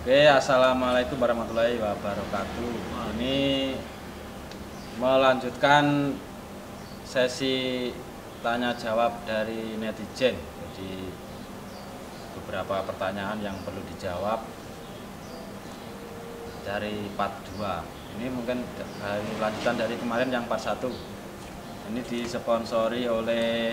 Oke, assalamualaikum warahmatullahi wabarakatuh. Ini melanjutkan sesi tanya jawab dari netizen. Jadi beberapa pertanyaan yang perlu dijawab dari part 2. Ini mungkin lanjutan dari kemarin yang part 1. Ini disponsori oleh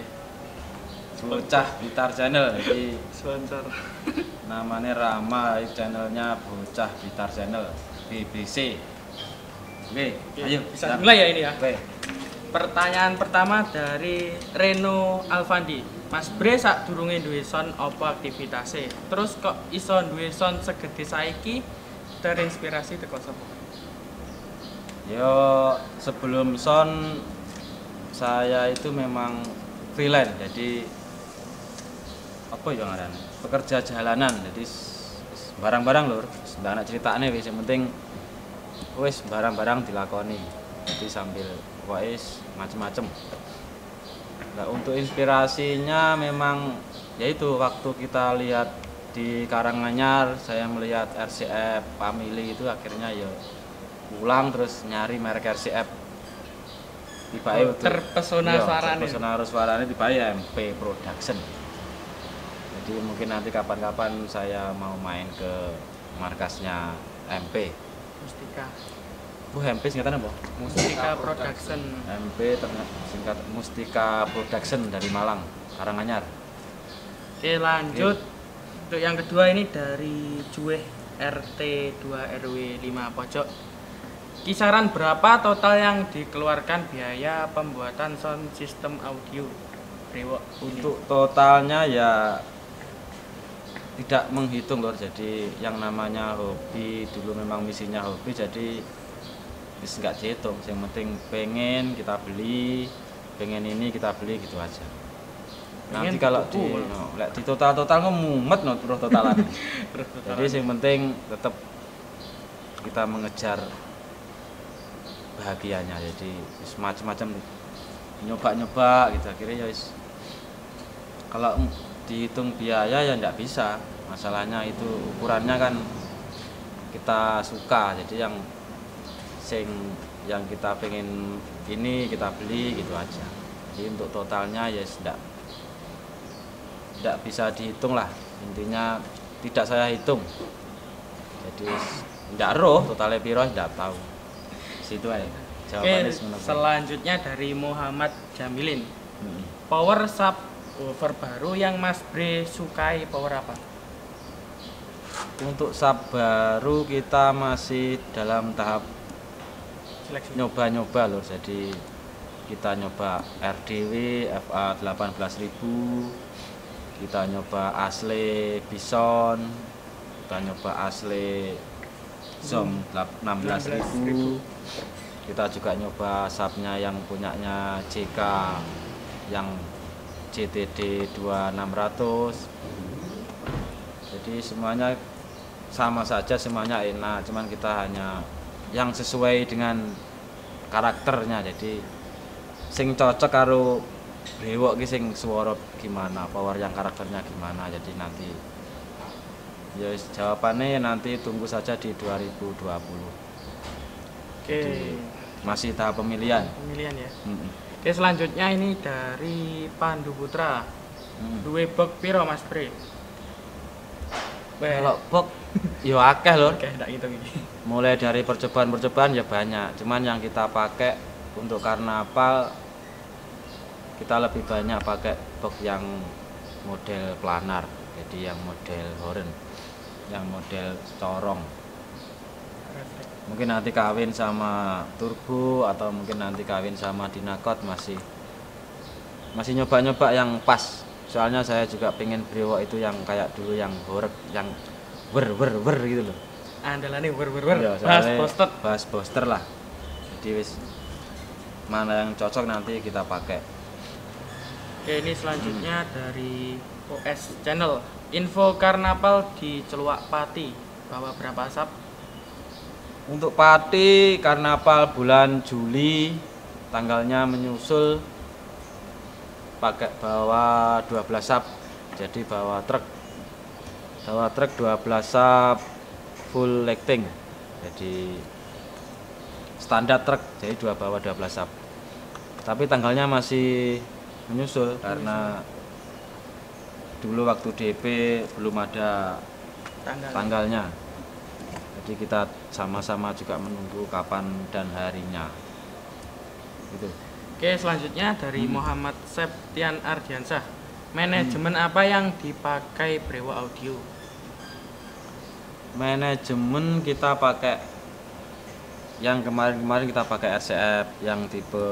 Bocah Blitar Channel. Jadi Sponsor. namanya Rama, channelnya Bocah Blitar Channel BBC. Oke, ayo Bisa mulai ya ini ya. Oke. Pertanyaan pertama dari Reno Alfandi. Mas Bre sak durunge duwe son apa aktivitasnya? Terus kok iso duwe son segede saiki? Terinspirasi teko sapa? Yo, sebelum son saya itu memang freelance, jadi apa ya ngaran? Pekerja jalanan. Jadi barang-barang lur, ndak ana critakne wis, yang penting wis barang-barang dilakoni. Jadi sambil wis macem-macem. Nah, untuk inspirasinya memang yaitu waktu kita lihat di Karanganyar, saya melihat RCF Family itu akhirnya ya pulang terus nyari merek RCF. Tiba Terpesona suarane. Terpesona suarane tiba MP Production. Jadi mungkin nanti kapan-kapan saya mau main ke markasnya MP. Mustika. MP singkatan apa? Mustika Production. MP singkat Mustika Production dari Malang, Karanganyar. Oke, lanjut. Untuk yang kedua ini dari Juweh RT 2 RW 5 Pojok. Kisaran berapa total yang dikeluarkan biaya pembuatan sound system audio Brewok? Untuk totalnya ya tidak menghitung lor. Jadi yang namanya hobi dulu memang misinya hobi, jadi bisa nggak dihitung. Yang penting pengen kita beli, pengen ini kita beli gitu aja. Nanti kalau di total mumet no bro totalan. Jadi yang penting tetap kita mengejar bahagianya. Jadi semacam nyoba gitu akhirnya ya kalau dihitung biaya ya nggak bisa. Masalahnya itu ukurannya kan kita suka, jadi yang kita pengen ini kita beli gitu aja. Jadi untuk totalnya ya tidak bisa dihitung lah, intinya tidak saya hitung. Jadi tidak roh totalnya piro tidak tahu. Situ aja jawabannya. Selanjutnya dari Muhammad Jamilin. Power subwoofer baru yang Mas Bre sukai power apa? Untuk sub baru kita masih dalam tahap Seleksi. nyoba-nyoba loh. Jadi kita nyoba RDW FA 18.000, kita nyoba Asle Bison, kita nyoba Asle Zoom 16.000, kita juga nyoba subnya yang punyanya JK yang JTD 2600. Jadi semuanya sama saja, semuanya enak, cuman kita hanya yang sesuai dengan karakternya. Jadi sing cocok karo brewok ki sing swara gimana, power yang karakternya gimana. Jadi nanti ya jawabannya nanti tunggu saja di 2020. Oke. Jadi masih tahap pemilihan. Pemilihan ya. Oke, selanjutnya ini dari Pandu Putra. Duwe box piro Mas Bre? Kalau box ya akeh lho. Oke, ndak ngitung ini. Mulai dari percobaan ya banyak. Cuman yang kita pakai untuk karnaval kita lebih banyak pakai box yang model planar. Jadi yang model horn, yang model corong. Mungkin nanti kawin sama turbo atau mungkin nanti kawin sama dinakot masih nyoba-nyoba yang pas. Soalnya saya juga pengen brewok itu yang kayak dulu yang horek, yang wer gitu loh. Andalane wer. Ya, Bass booster lah. Jadi wis mana yang cocok nanti kita pakai. Oke, ini selanjutnya dari OS Channel. Info karnaval di Celuak Pati. Bawa berapa sub? Untuk Pati karnaval bulan Juli, tanggalnya menyusul, pakai bawa 12 sub. Jadi bawa truk 12 sub full lifting. Jadi standar truk, jadi 2 bawah 12 sub. Tapi tanggalnya masih menyusul karena dulu waktu DP belum ada tanggalnya. Jadi kita sama-sama juga menunggu kapan dan harinya. Gitu. Oke, selanjutnya dari Muhammad Septian Ardiansah. Manajemen apa yang dipakai Brewo Audio? Manajemen kita pakai yang kemarin kita pakai RCF yang tipe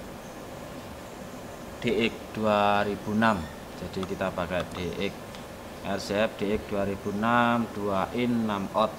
DX 2006. Jadi kita pakai DX RCF DX 2006 2 in 6 out.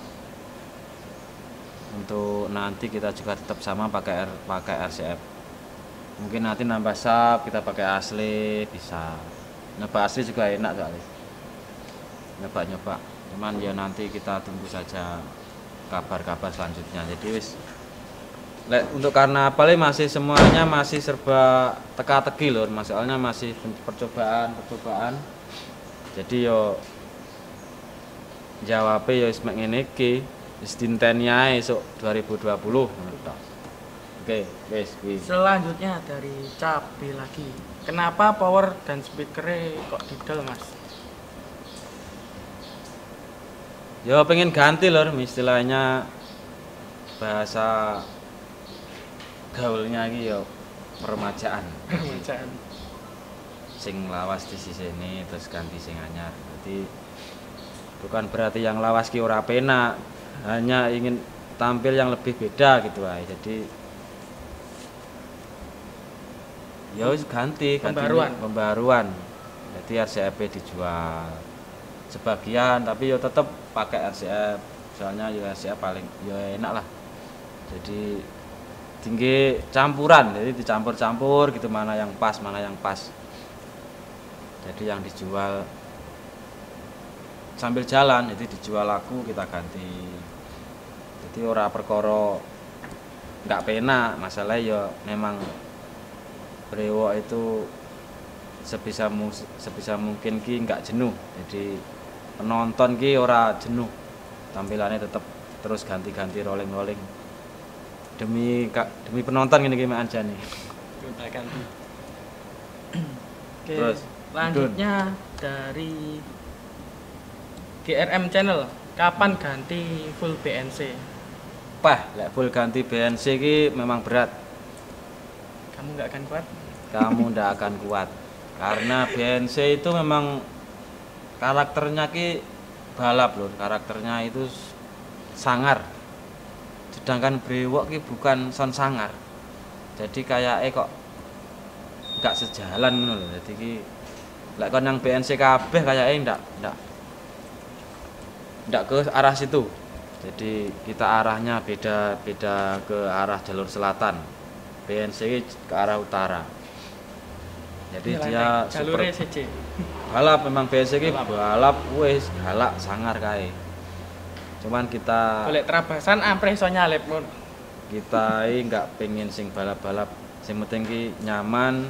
Untuk nanti kita juga tetap sama pakai RCF. Mungkin nanti nambah sub kita pakai asli bisa. Nyoba asli juga enak soalnya. Nyoba. Cuman ya nanti kita tunggu saja kabar-kabar selanjutnya. Jadi wis untuk karena paling masih semuanya masih serba teka-teki lho, soalnya masih percobaan. Jadi yo jawabnya yo wis mek ngene iki, wis dinteni ae esuk 2020 ngono tok. Oke, wis kuwi. Selanjutnya dari Cabe lagi. Kenapa power dan speakernya kok didol, Mas? Yo pengen ganti lho, istilahnya bahasa gaulnya iki yo peremajaan. Sing lawas di sisi ini terus ganti sing anyar. Jadi bukan berarti yang lawas ki ora penak, hanya ingin tampil yang lebih beda gitu aja. Jadi ya wis ganti pembaruan. Jadi RCF dijual sebagian tapi yo tetap pakai RCF. Soalnya yo RCF paling yo enak lah. Jadi tinggi campuran, jadi dicampur-campur gitu, mana yang pas. Jadi yang dijual sambil jalan, jadi dijual laku kita ganti. Jadi ora perkara nggak penak, masalah ya memang Brewo itu sebisa mungkin ki nggak jenuh. Jadi penonton ki ora jenuh, tampilannya tetap terus ganti-ganti rolling. Demi penonton gini gimana aja nih. Oke, terus selanjutnya dari GRM Channel, kapan ganti full BNC? Lek full ganti BNC ki memang berat. Kamu nggak akan kuat? Kamu ndak akan kuat. Karena BNC itu memang karakternya ki balap loh, karakternya itu sangar. Sedangkan Brewo ki bukan son sangar. Jadi kayaknya kok nggak sejalan ngono lho. Jadi ki lek kon yang BNC kabeh kayaknya ndak ke arah situ. Jadi kita arahnya beda ke arah jalur selatan. BNC ke arah utara. Jadi dia jalurnya CC. Balap memang BNC ki balap wis galak sangar kae. Cuman kita golek terabasan ampre iso nyalip ngono. Kita enggak pengen sing balap-balap, sing penting ki nyaman,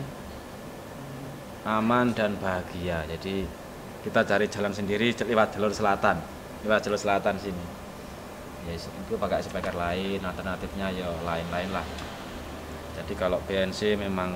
aman dan bahagia. Jadi kita cari jalan sendiri lewat jalur selatan. Lewat jalur selatan sini. Ya itu pakai speaker lain, alternatifnya ya lain-lain lah. Jadi kalau BNC memang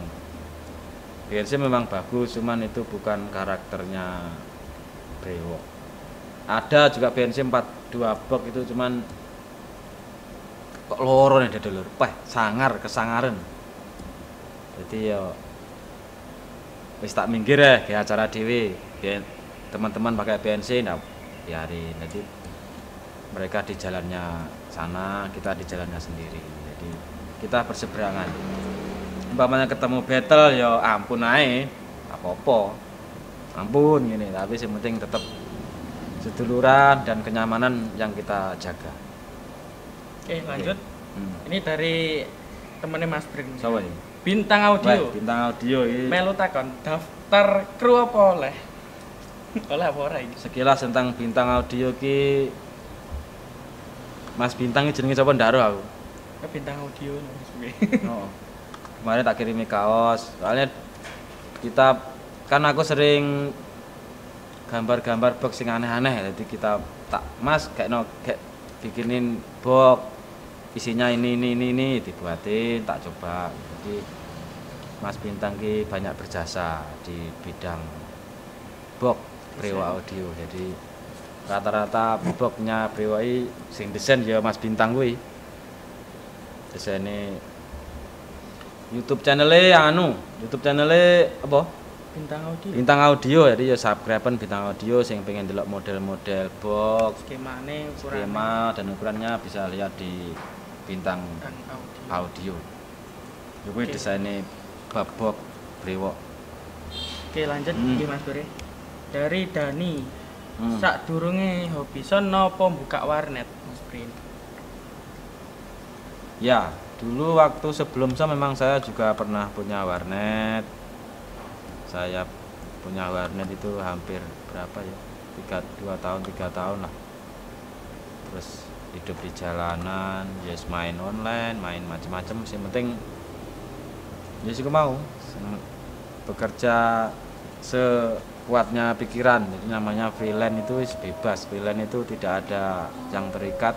bagus, cuman itu bukan karakternya Brewo. Ada juga BNC 42 box itu cuman kok loro nih dulur. Kesangaran. Jadi ya wis tak minggir ya ke acara dhewe. Teman-teman pakai BNC ndak biarin. Jadi mereka di jalannya sana, kita di jalannya sendiri. Jadi kita berseberangan. Umpamanya ketemu battle ya ampun ae, apa-apa. Ampun gini, tapi yang penting tetap seduluran dan kenyamanan yang kita jaga. Oke, lanjut. Ini dari temennya Mas Brin. Siapa ini? Bintang Audio. Bintang Audio ini. Melu takon, daftar kru apa oleh? Oleh apa ora iki? Sekilas tentang Bintang Audio ki Mas Bintang iki jenenge sapa ndaro aku. Bintang Audio Mas. Oh. Kemarin tak kirimi kaos. Soalnya kita kan aku sering gambar-gambar box sing aneh-aneh, jadi kita tak Mas kayak bikinin box isinya ini dibuatin, tak coba. Jadi Mas Bintang ki banyak berjasa di bidang box Brewa Audio. Jadi rata-rata boxnya Brewa iki sing desain ya Mas Bintang kuwi. Desaine YouTube channelnya YouTube channelnya apa? Bintang Audio. Bintang Audio, jadi ya subscriben Bintang Audio sing pengen delok model-model box, Skemane, skema dan ukurannya bisa lihat di Bintang Audio. Audio. Kuwi desainnya bab box brewok. Oke, lanjut iki Mas Bure. Dari Dani. Sadurunge hobi son napa buka warnet, Mas Bure? Ya, dulu waktu sebelum memang saya juga pernah punya warnet. Saya punya warnet itu hampir berapa ya? 2 tahun, 3 tahun lah. Terus hidup di jalanan, yes main online, main macam-macam. Yang penting yes aku mau bekerja sekuatnya pikiran. Jadi namanya freelance itu bebas. Freelance itu tidak ada yang terikat,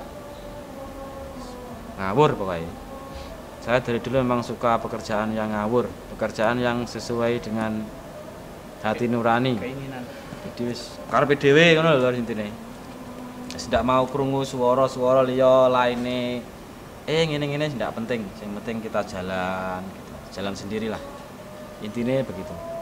ngawur pokoknya. Saya dari dulu memang suka pekerjaan yang ngawur, pekerjaan yang sesuai dengan hati nurani. Keinginan. Jadi wis karepe dhewe ngono lho intine. Wis ndak mau krungu swara-swara liya laine. Ngene-ngene ndak penting. Yang penting kita jalan sendirilah. Intinya begitu.